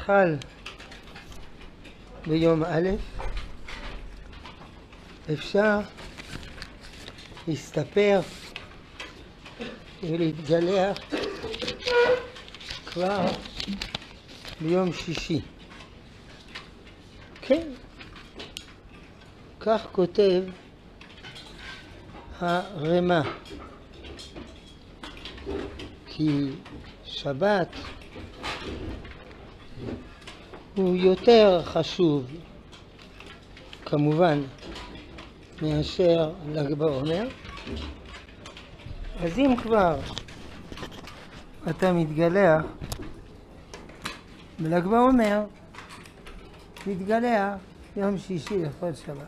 חל ביום א', אפשר להסתפר ולהתגלח כבר ביום שישי. כן, כך כותב הרמ"א, כי שבת הוא יותר חשוב כמובן מאשר ל"ג בעומר. אז אם כבר אתה מתגלח בל"ג בעומר, מתגלח יום שישי לכבוד שבת.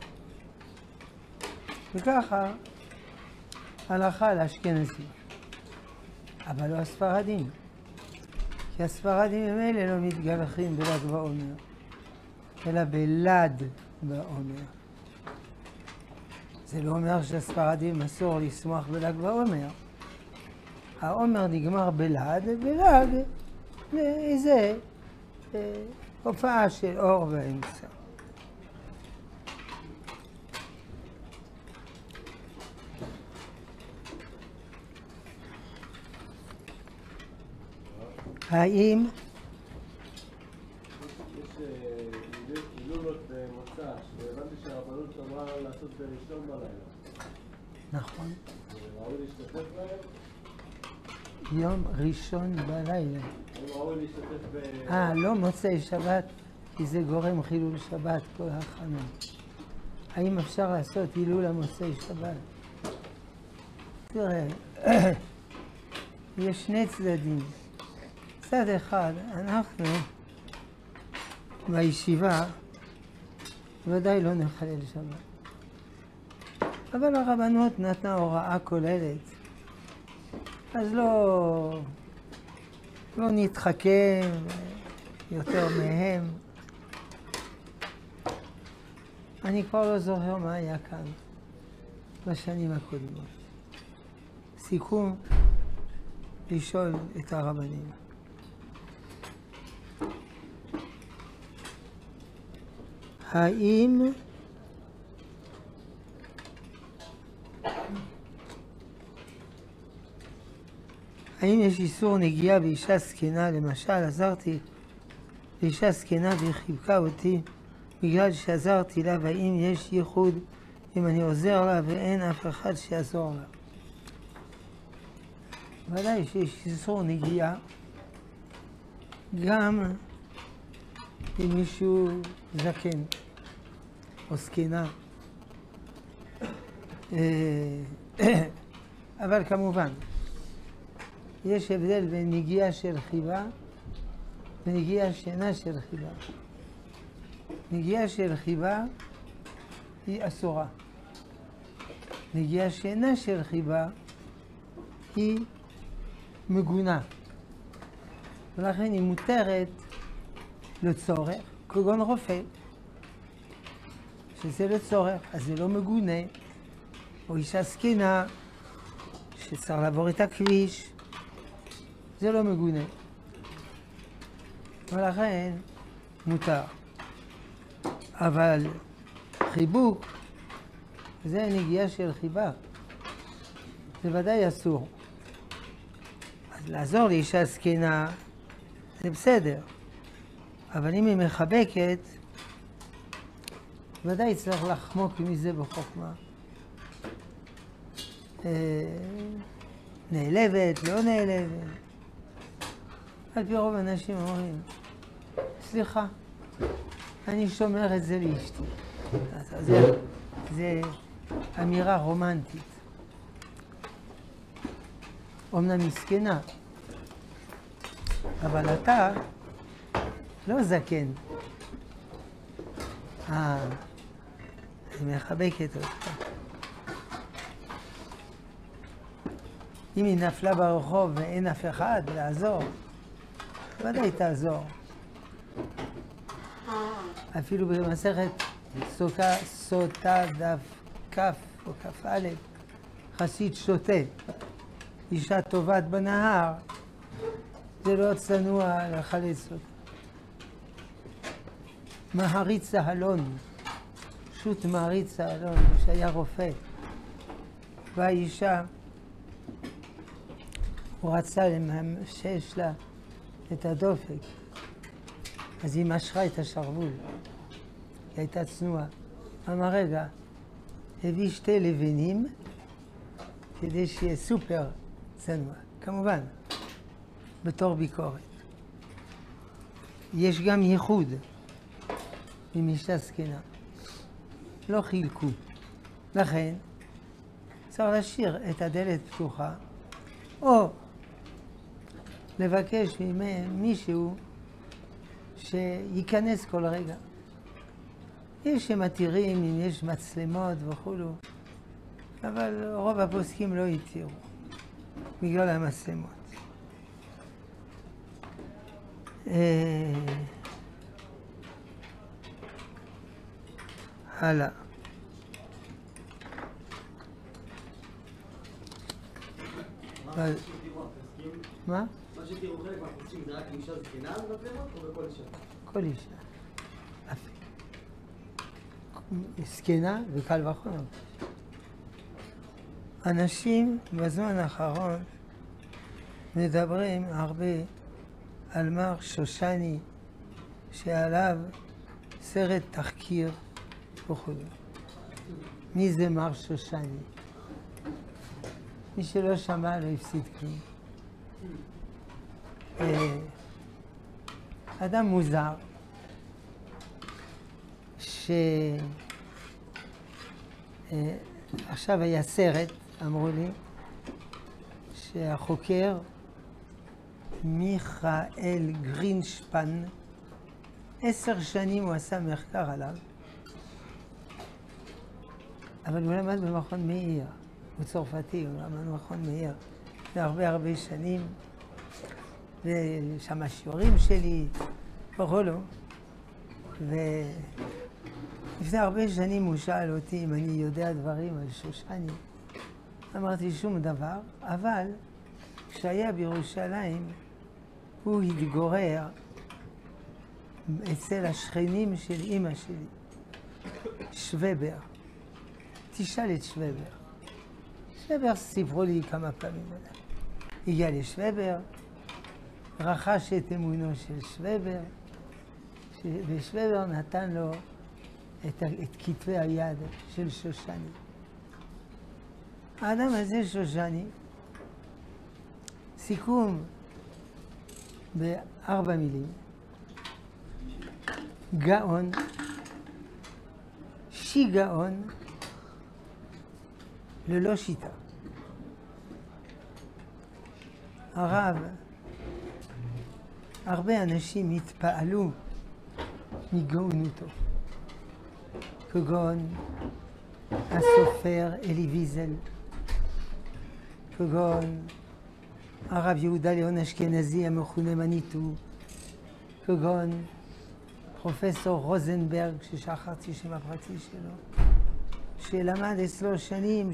וככה הלכה לאשכנזים, אבל לא הספרדים, כי הספרדים הם אלה לא מתגלחים בל"ג בעומר, אלא בל"ד בעומר. זה לא אומר שהספרדים אסור לשמוח בל"ג בעומר. העומר נגמר בל"ד, ול"ג זה איזה הופעה של אור באמצע. האם יש הילולות במוצ"ש, והבנתי שהרבנות אמרה לעשות בראשון בלילה. נכון. ראוי להשתתף בהם? יום ראשון בלילה. ראוי להשתתף לא מוצאי שבת, כי זה גורם חילול שבת כל הכנה. האם אפשר לעשות הילול המוצאי שבת? תראה, יש שני צדדים. צד אחד, אנחנו בישיבה ודאי לא נחלל שבת. אבל הרבנות נתנה הוראה כוללת, אז לא נתחכם יותר מהם. אני כבר לא זוכר מה היה כאן בשנים הקודמות. סיכום, לשאול את הרבנים. האם יש איסור נגיעה באישה זקנה? למשל, עזרתי לאישה זקנה והיא חיבקה אותי בגלל שעזרתי לה, והאם יש ייחוד אם אני עוזר לה ואין אף אחד שיעזור לה? ודאי שיש איסור נגיעה גם אם מישהו זקן או זקנה. אבל כמובן יש הבדל בין נגיעה של חיבה ונגיעה שאינה של חיבה. נגיעה של חיבה היא אסורה. נגיעה שאינה של חיבה היא מגונה, ולכן היא מותרת לצורך, כגון רופא, שזה לצורך, אז זה לא מגונה. או אישה זקנה שצריך לעבור את הכביש, זה לא מגונה, ולכן מותר. אבל חיבוק זה נגיעה של חיבה, זה ודאי אסור. אז לעזור לאישה זקנה זה בסדר, אבל אם היא מחבקת, ודאי צריך לחמוק מזה בחוכמה. נעלבת, לא נעלבת. על פי רוב אנשים אומרים, סליחה, אני שומר את זה לאשתי. זה אמירה רומנטית. אומנם מסכנה, אבל אתה לא זקן. אני מחבקת אותך. אם היא נפלה ברחוב ואין אף אחד לעזור, ודאי תעזור. אפילו במסכת סוטה דף כף או כף א', חסיד שותה, אישה טובעת בנהר, זה לא צנוע לחלץ אותה. מעריץ האלון, שו"ת מעריץ האלון, שהיה רופא. והאישה, הוא רצה שיש לה את הדופק, אז היא משכה את השרוול, היא הייתה צנועה. אמר רגע, הביא 2 לבנים כדי שיהיה סופר צנוע, כמובן, בתור ביקורת. יש גם ייחוד עם אישה זקנה, לא חילקו. לכן צריך להשאיר את הדלת פתוחה, או לבקש ממישהו שייכנס כל רגע. יש שמתירים אם יש מצלמות וכולו, אבל רוב הפוסקים לא התירו בגלל המצלמות. הלאה. מה? מה שתראו חלק מהפוסקים זה רק עם אישה זקנה במצלמות או בכל אישה? כל אישה. זקנה וקל וחומר. אנשים בזמן האחרון מדברים הרבה על מר שושני, שעליו סרט תחקיר וכו'. מי זה מר שושני? מי שלא שמע לא הפסיד כלום. אדם מוזר, עכשיו היה סרט, אמרו לי, שהחוקר מיכאל גרינשפן, 10 שנים הוא עשה מחקר עליו, אבל הוא למד במכון מאיר, הוא צרפתי, הוא למד במכון מאיר, זה הרבה שנים, ושם השיעורים שלי, וכולו. ולפני הרבה שנים הוא שאל אותי אם אני יודע דברים על שושני. אמרתי שום דבר, אבל כשהיה בירושלים הוא התגורר אצל השכנים של אמא שלי, שוובר. תשאל את שוובר. שוובר סיפרו לי כמה פעמים עליו. הגיע לשוובר, רכש את אמונו של שוובר, ושוובר נתן לו את כתבי היד של שושני. האדם הזה, שושני, סיכום ב4 מילים, גאון, שיגעון, ללא שיטה. הרב, הרבה אנשים התפעלו מגאונותו, כגון הסופר אלי ויזל, כגון הרב יהודה ליאון אשכנזי המכונה מניטו, כגון פרופסור רוזנברג, ששכחתי שם הפרטי שלו, שלמד אצלו שנים.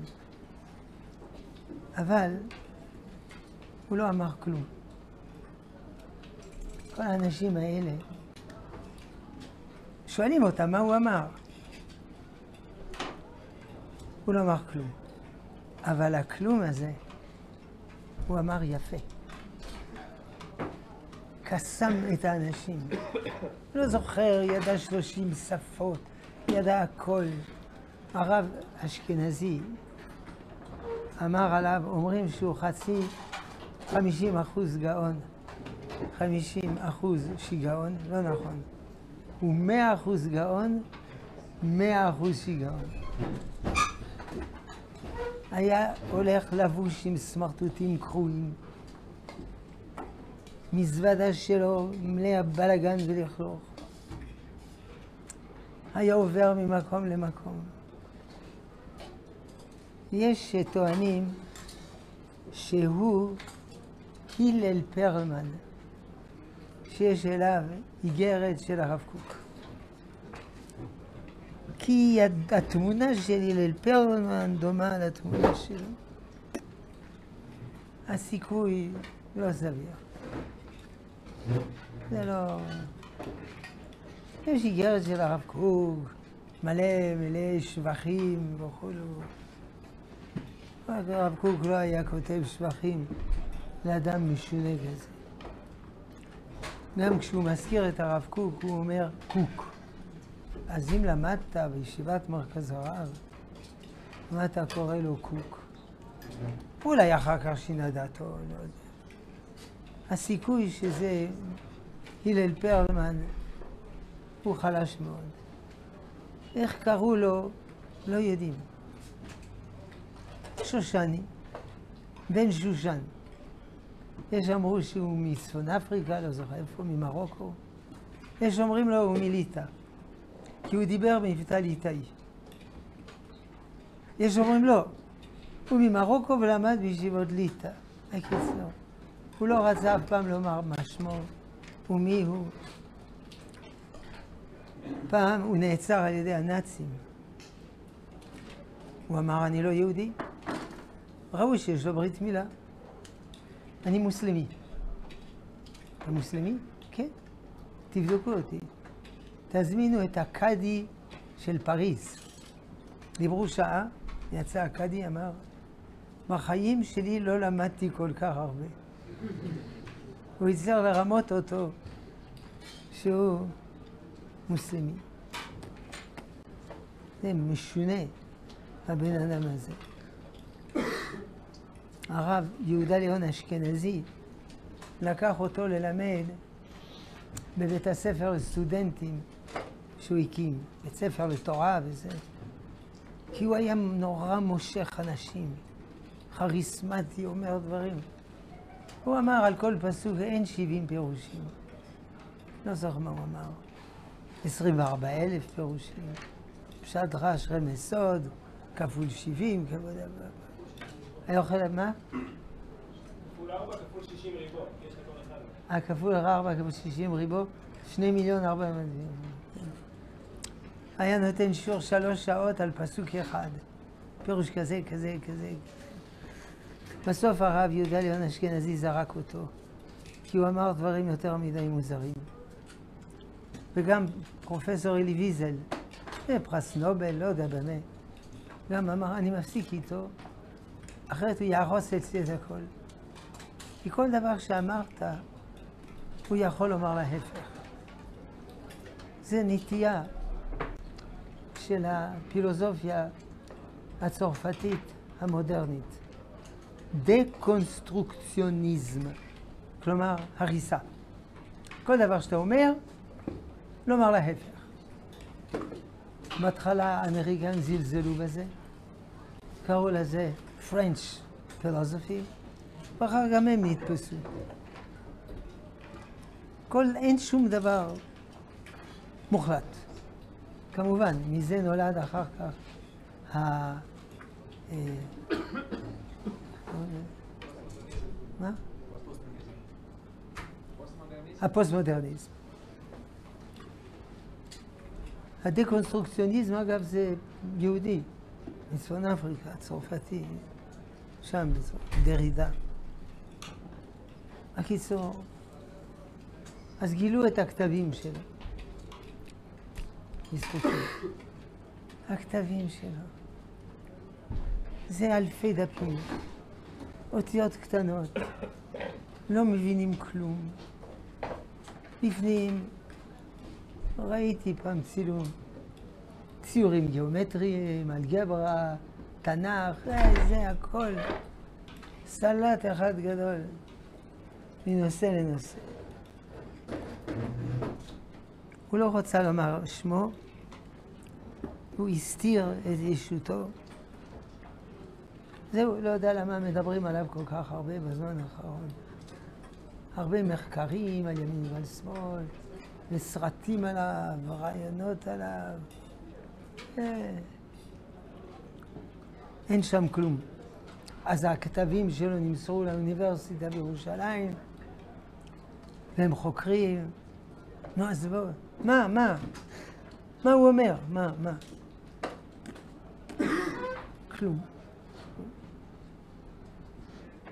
אבל הוא לא אמר כלום. כל האנשים האלה שואלים אותם מה הוא אמר. הוא לא אמר כלום. אבל הכלום הזה, הוא אמר יפה. קסם את האנשים. לא זוכר, ידע 30 שפות, ידע הכל. הרב אשכנזי אמר עליו, אומרים שהוא 50% גאון, 50% שיגעון, לא נכון. הוא 100% גאון, 100% שיגעון. היה הולך לבוש עם סמרטוטים קרועים, מזוודה שלו מלאה בלגן ולכלוך. היה עובר ממקום למקום. יש שטוענים שהוא הלל פרלמן, שיש אליו איגרת של הרב קוק. כי התמונה של הלל פרלמן דומה לתמונה שלו. הסיכוי לא סביר. זה לא... יש איגרת של הרב קוק, מלא שבחים וכולו. הרב קוק לא היה כותב שבחים לאדם משונה כזה. גם כשהוא מזכיר את הרב קוק, הוא אומר קוק. אז אם למדת בישיבת מרכז הרב, מה אתה קורא לו קוק? אולי אחר כך שינה דעתו, לא יודע. הסיכוי שזה הלל פרלמן הוא חלש מאוד. איך קראו לו? לא יודעים. שושני, בן שושן. יש אמרו שהוא מצפון אפריקה, לא זוכר איפה, ממרוקו. יש אומרים לו הוא מליטא, כי הוא דיבר במבטא ליטאי. יש אומרים לא, הוא ממרוקו ולמד בישיבות ליטא. הקיצור, הוא לא רצה אף פעם לומר מה שמו ומי הוא. פעם הוא נעצר על ידי הנאצים. הוא אמר, אני לא יהודי. ראו שיש לו ברית מילה. אני מוסלמי. אתה מוסלמי? כן. תבדקו אותי. תזמינו את הקאדי של פריז. דיברו שעה, יצא הקאדי, אמר, בחיים שלי לא למדתי כל כך הרבה. הוא הצליח לרמות אותו שהוא מוסלמי. זה משונה, הבן אדם הזה. הרב יהודה ליאון אשכנזי לקח אותו ללמד בבית הספר לסטודנטים שהוא הקים, בית ספר לתורה וזה. כי הוא היה נורא מושך אנשים, כריסמטי, אומר דברים. הוא אמר על כל פסוק אין 70 פירושים. לא זוכר מה הוא אמר. 24,000 פירושים. פשט רש רמז סוד, כפול 70, כבוד הבא. היה אוכל מה? כפול 4 כפול 60 ריבו, יש לכל אחד. כפול 4 כפול 60 ריבו, 2,400,000. היה נותן שיעור 3 שעות על פסוק אחד. פירוש כזה, כזה, כזה. בסוף הרב יהודה ליאון אשכנזי זרק אותו, כי הוא אמר דברים יותר מדי מוזרים. וגם פרופסור אלי ויזל, פרס נובל, לא יודע באמת, גם אמר, אני מפסיק איתו, אחרת הוא יהרוס אצלי את הכל. כי כל דבר שאמרת, הוא יכול לומר להפך. זה נטייה של הפילוסופיה הצרפתית המודרנית. דקונסטרוקציוניזם, כלומר הריסה. כל דבר שאתה אומר, לומר להפך. בהתחלה האמריקאים זלזלו בזה, קראו לזה French philosophy, ואחר גם הם נתפסו. אין שום דבר מוחלט. כמובן, מזה נולד אחר כך מה? הפוסט-מודרניזם. הדקונסטרוקציוניזם, אגב, זה יהודי, מצפון אפריקה, צרפתי, שם בזו, דרידה. הקיצור, אז גילו את הכתבים שלו. לזכותו. הכתבים שלו. זה אלפי דפים, אותיות קטנות, לא מבינים כלום. לפנים, ראיתי פעם ציורים גיאומטריים, אלגברה, תנ"ך, זה הכל. סלט אחד גדול, מנושא לנושא. הוא לא רוצה לומר שמו, הוא הסתיר את ישותו. זהו, לא יודע למה מדברים עליו כל כך הרבה בזמן האחרון. הרבה מחקרים על ימין ועל שמאל, וסרטים עליו, ורעיונות עליו. אין שם כלום. אז הכתבים שלו נמסרו לאוניברסיטה בירושלים, והם חוקרים. נו, אז בואו. מה הוא אומר? מה? כלום.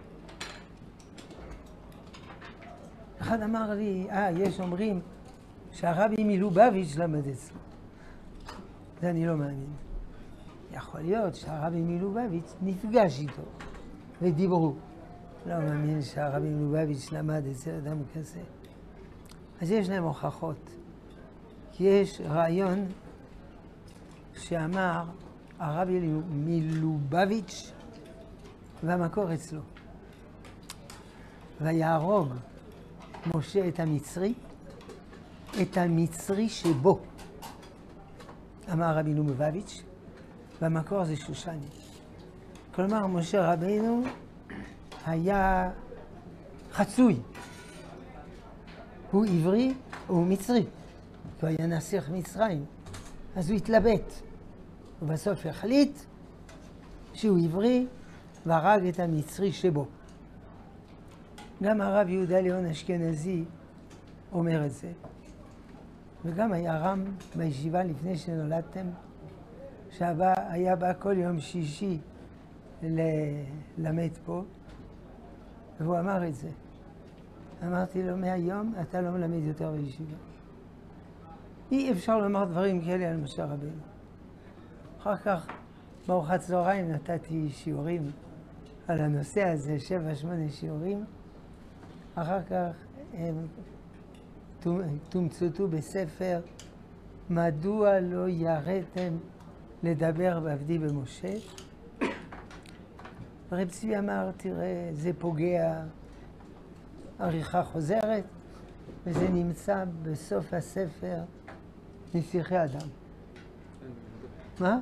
אחד אמר לי, יש אומרים שהרבי מלובביץ' למד אצלו. זה אני לא מאמין. יכול להיות שהרבי מלובביץ' נפגש איתו ודיברו. לא מאמין שהרבי מלובביץ' למד אצל אדם כזה. אז יש להם הוכחות. כי יש רעיון שאמר הרבי מלובביץ' והמקור אצלו. ויהרוג משה את המצרי שבו. אמר רבי מלובביץ', והמקור זה שושני. כלומר, משה רבינו היה חצוי. הוא עברי, הוא מצרי. הוא היה נסיך מצרים. אז הוא התלבט. ובסוף החליט שהוא עברי והרג את המצרי שבו. גם הרב יהודה ליאון אשכנזי אומר את זה. וגם היה רם בישיבה לפני שנולדתם, שהיה בא כל יום שישי ללמד פה, והוא אמר את זה. אמרתי לו, מהיום אתה לא מלמד יותר בישיבה. אי אפשר לומר דברים כאלה על משה רבינו. אחר כך, בארוחת צהריים נתתי שיעורים על הנושא הזה, 7-8 שיעורים. אחר כך הם תומצתו בספר, מדוע לא ירדתם לדבר בעבדי במשה? רב צבי אמר, תראה, זה פוגע, עריכה חוזרת, וזה נמצא בסוף הספר נסיכי אדם. מה?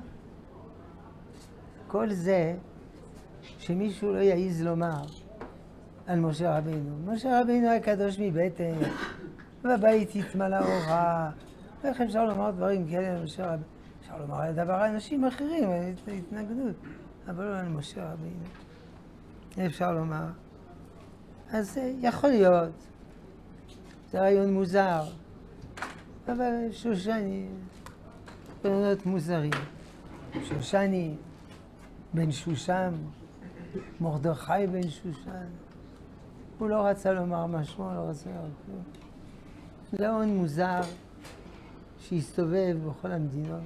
כל זה שמישהו לא יעז לומר על משה רבינו. משה רבינו היה קדוש מבטן, והבית התמלא אורה. איך אפשר לומר דברים כאלה על משה רבינו? אפשר לומר על דבר האנשים אחרים, על התנגדות, אבל לא על משה רבינו. אפשר לומר. אז יכול להיות, זה רעיון מוזר, אבל שושני, רעיונות מוזרים. שושני, בן שושן, מרדכי בן שושן. הוא לא רצה לומר מה שמו, לא רצה לומר כלום. גאון מוזר שהסתובב בכל המדינות.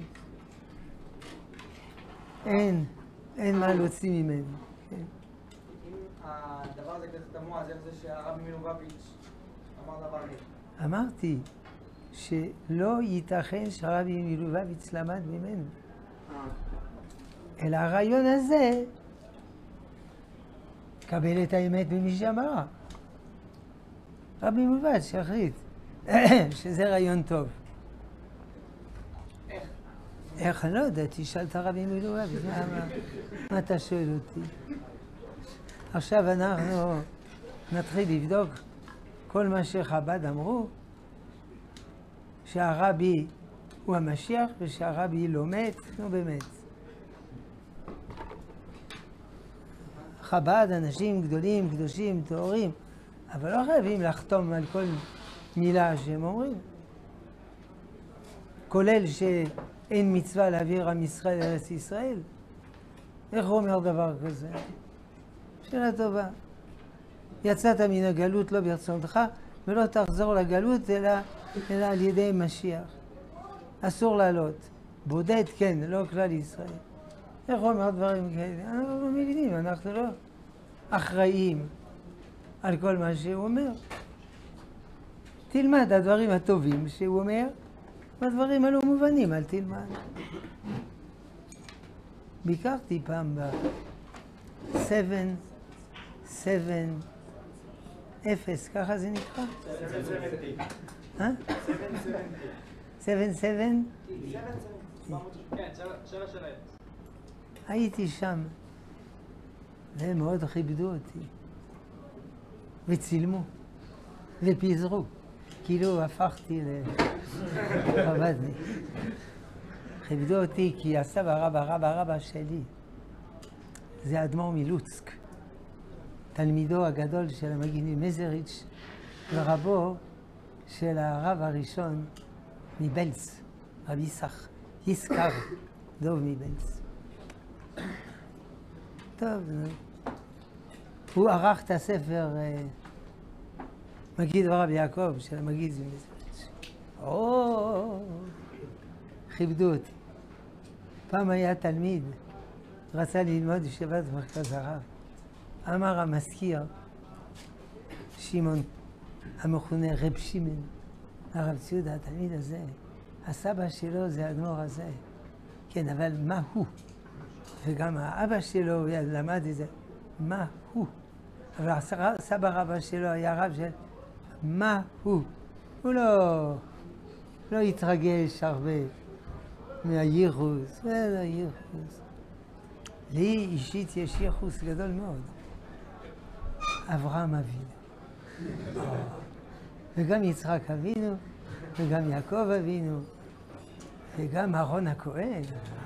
אין מה להוציא ממנו. כן. אם הדבר הזה כזה תמוה, אז איך זה שהרבי מלובביץ' אמר דבר כזה? אמרתי שלא ייתכן שהרבי מלובביץ' למד ממנו. אלא הרעיון הזה, קבל את האמת ממי שאמרה. רבי מלובביץ' החליט שזה רעיון טוב. איך? אני לא יודע, תשאל את הרבי מלובביץ', מה אתה שואל אותי? עכשיו אנחנו נתחיל לבדוק כל מה שחב"ד אמרו, שהרבי הוא המשיח ושהרבי לא מת, נו באמת. חב"ד, אנשים גדולים, קדושים, טהורים, אבל לא חייבים לחתום על כל מילה שהם אומרים. כולל שאין מצווה להעביר עם ישראל לארץ ישראל. איך הוא אומר דבר כזה? שאלה טובה. יצאת מן הגלות לא ברצונך, ולא תחזור לגלות אלא על ידי משיח. אסור לעלות. בודד כן, לא כלל ישראל. איך הוא אומר דברים כאלה? אנחנו לא מבינים, אנחנו לא אחראים על כל מה שהוא אומר. תלמד הדברים הטובים שהוא אומר, והדברים הלא מובנים, אל תלמד. ביקרתי פעם ב-770, ככה זה נקרא? 770? כן, 770. הייתי שם, והם מאוד כיבדו אותי, וצילמו, ופיזרו, כאילו הפכתי לחב"דניק. כיבדו אותי כי הסבא רבא שלי, זה האדמו"ר מלוצק, תלמידו הגדול של המגיד ממזריץ' ורבו של הרב הראשון מבלץ, רבי יששכר דוב מבלץ. טוב, הוא ערך את הספר מגיד ורב יעקב של המגיד ממזריץ'. כיבדו אותי. פעם היה תלמיד, רצה ללמוד ישיבת מרכז הרב. אמר המזכיר, שמעון, המכונה רב שמעון, הרב ציודה, התלמיד הזה, הסבא שלו זה האדמו"ר הזה. כן, אבל מה הוא? וגם האבא שלו למד את זה, מה הוא? אבל הסבא רבא שלו היה רב של מה הוא? הוא לא התרגש הרבה מהייחוס, ולא ייחוס. לי אישית יש ייחוס גדול מאוד. אברהם אבינו. וגם יצחק אבינו, וגם יעקב אבינו, וגם אהרון הכהן.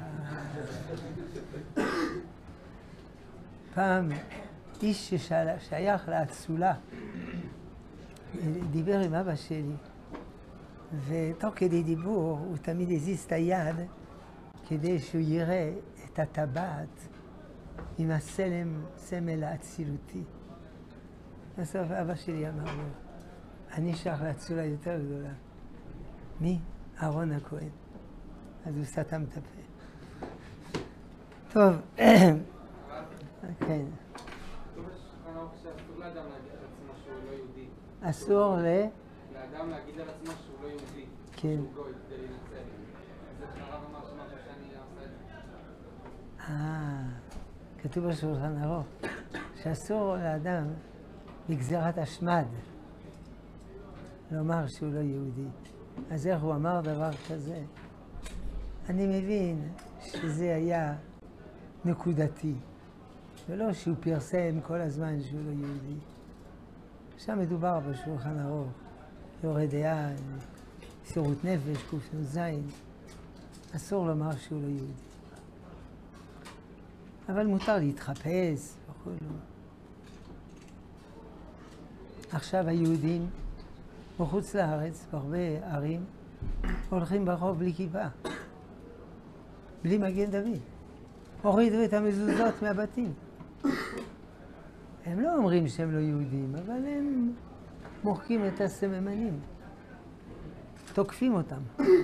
פעם איש ששייך לאצולה דיבר עם אבא שלי, ותוך כדי דיבור הוא תמיד הזיז את היד כדי שהוא יראה את הטבעת עם סמל האצילותי. בסוף אבא שלי אמר לו, אני שייך לאצולה יותר גדולה. מי? אהרון הכהן. אז הוא סתם את הפה. טוב, כן. שאסור לאדם להגיד על עצמו שהוא לא יהודי. אסור לאדם להגיד על עצמו שהוא לא יהודי. כן. שהוא גוי, כדי להינצל. אז הרב אמר שמשהו שאני עושה את זה. כתוב בשולחן ערוך, שאסור לאדם בגזירת השמד לומר שהוא לא יהודי. אז איך הוא אמר דבר כזה? אני מבין שזה היה נקודתי, ולא שהוא פרסם כל הזמן שהוא לא יהודי. שם מדובר בשולחן ערוך, יורה דעה, מסירות נפש, קנ"ז. אסור לומר שהוא לא יהודי. אבל מותר להתחפש וכו'. עכשיו היהודים בחוץ לארץ, בהרבה ערים, הולכים ברחוב בלי כיפה, בלי מגן דוד. הורידו את המזוזות מהבתים. הם לא אומרים שהם לא יהודים, אבל הם מוחקים את הסממנים. תוקפים אותם.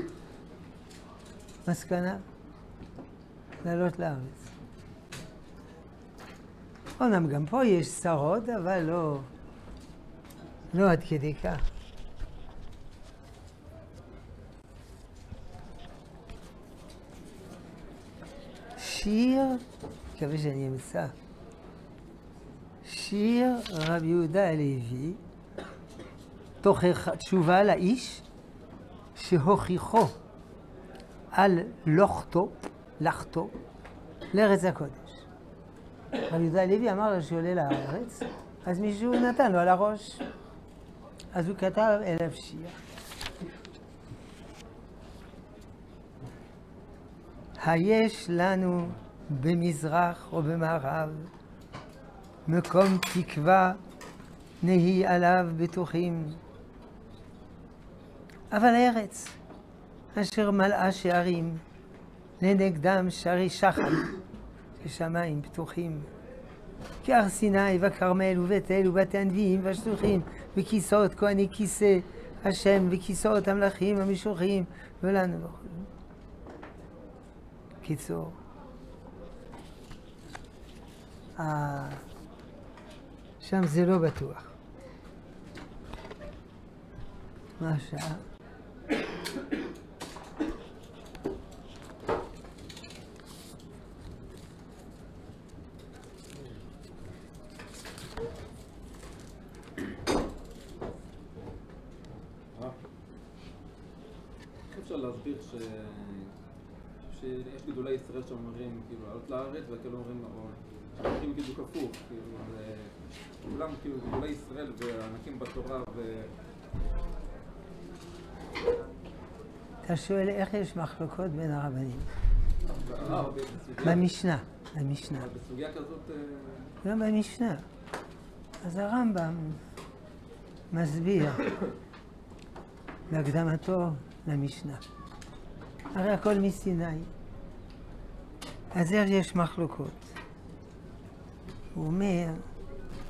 מסקנה, לעלות לארץ. אומנם גם פה יש שרות, אבל לא עד כדי כך. שיר, מקווה שאני אמצא, שיר רבי יהודה הלוי, תוכח תשובה לאיש שהוכיחו על לחתו לארץ הקודש. רבי יהודה הלוי אמר לו שעולה לארץ, אז מישהו נתן לו על הראש. אז הוא כתב אליו שיר. היש לנו במזרח או במערב מקום תקווה נהי עליו בטוחים, אבל ארץ אשר מלאה שערים לנגדם שערי שחר כשמיים פתוחים, כהר סיני וכרמל ובית אל ובתי הנביאים והשלוחים וכיסאות כהני כיסא השם וכיסאות המלכים המשוחים ולנו וכו'. קיצור, שם זה לא בטוח. מה השעה? אפשר להסביר שיש גדולי ישראל שאומרים, כאילו, לעלות לארץ, וכאילו אומרים, שאומרים כאילו כפוף, כאילו, כולם כאילו גדולי ישראל וענקים בתורה אתה שואל איך יש מחלוקות בין הרבנים? במשנה. בסוגיה כזאת... לא במשנה. אז הרמב"ם מסביר בהקדמתו למשנה. הרי הכל מסיני. אז איך יש מחלוקות? הוא אומר,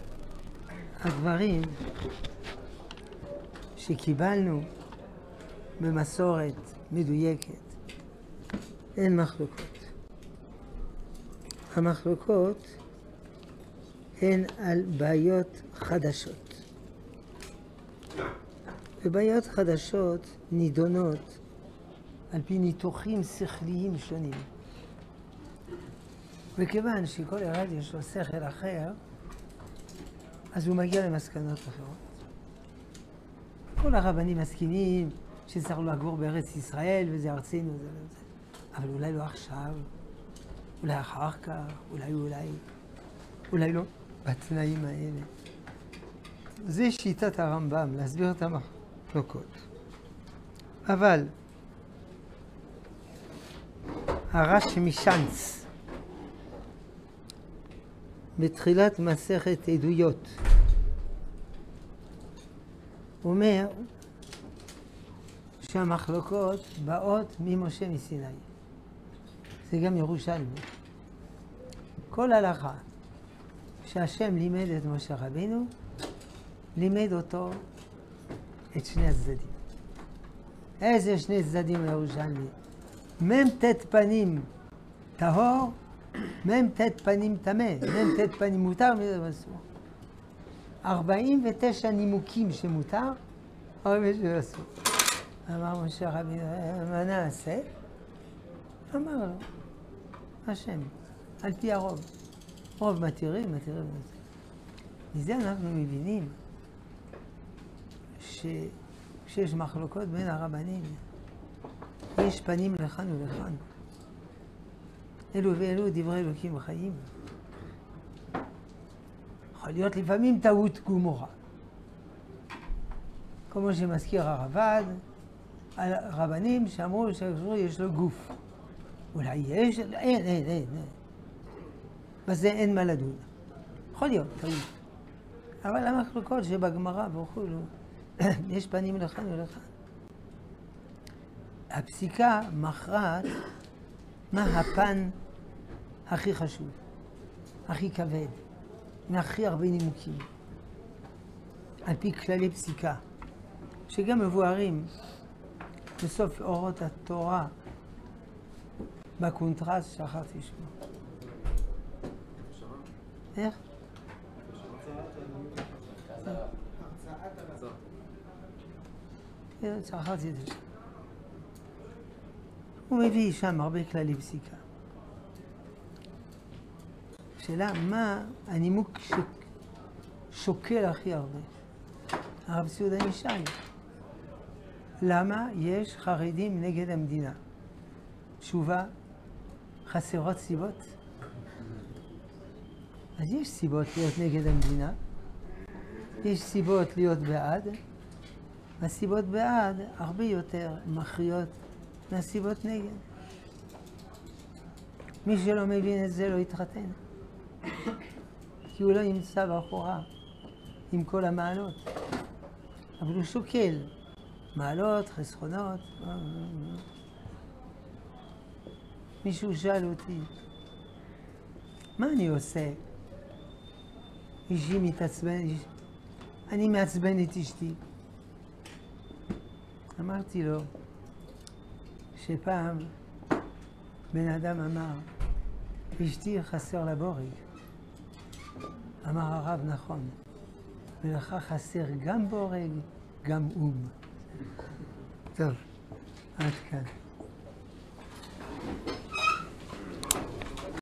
הדברים שקיבלנו במסורת מדויקת, אין מחלוקות. המחלוקות הן על בעיות חדשות. ובעיות חדשות נידונות על פי ניתוחים שכליים שונים. וכיוון שכל אחד יש לו שכל אחר, אז הוא מגיע למסקנות אחרות. כל הרבנים מסכימים שצריך לגור בארץ ישראל וזה ארצנו, זה לא זה. אבל אולי לא עכשיו, אולי אחר כך, אולי לא, בתנאים האלה. זה שיטת הרמב"ם, להסביר את המחלוקות. אבל הרש משאנץ, בתחילת מסכת עדויות, אומר שהמחלוקות באות ממשה מסיני. זה גם ירושלמי. כל הלכה שהשם לימד את משה רבינו, לימד אותו את שני הצדדים. איזה שני צדדים לירושלמי? מ"ט פנים טהור, מ"ט פנים טמא, מ"ט פנים מותר, מ"ט אסור. 49 נימוקים שמותר, 49 אסור. אמר משה רבינו, מה נעשה? אמר לו, השם, על פי הרוב. רוב מתירים. מזה אנחנו מבינים שכשיש מחלוקות בין הרבנים, יש פנים לכאן ולכאן. אלו ואלו דברי אלוקים חיים. יכול להיות לפעמים טעות גמורה. כמו שמזכיר הרב"ד, על רבנים שאמרו שיש לו גוף. אולי יש, אין. בזה אין מה לדון. יכול להיות, טעות. אבל המחלוקות שבגמרא וכולו, יש פנים לכאן ולכאן. הפסיקה מכרעת מה הפן הכי חשוב, הכי כבד, עם הכי הרבה נימוקים. על פי כללי פסיקה, שגם מבוארים בסוף אורות התורה, בקונטרסט שכחתי שמו. איך? שכחתי את זה שם. הוא מביא שם הרבה כללי פסיקה. שאלה, מה הנימוק ששוקל הכי הרבה? הרב סעודה נשאל. למה יש חרדים נגד המדינה? תשובה, חסרות סיבות? אז יש סיבות להיות נגד המדינה, יש סיבות להיות בעד, והסיבות בעד הרבה יותר מכריעות מהסיבות נגד. מי שלא מבין את זה לא יתחתן, כי הוא לא ימצא בחורה עם כל המעלות, אבל הוא שוקל מעלות, חסכונות. מישהו שאל אותי, מה אני עושה? אשתי מתעצבנת, אני מעצבן את אשתי. אמרתי לו שפעם בן אדם אמר, אשתי חסר לה בורג. אמר הרב, נכון, ולך חסר גם בורג, גם אום. טוב, עד כאן.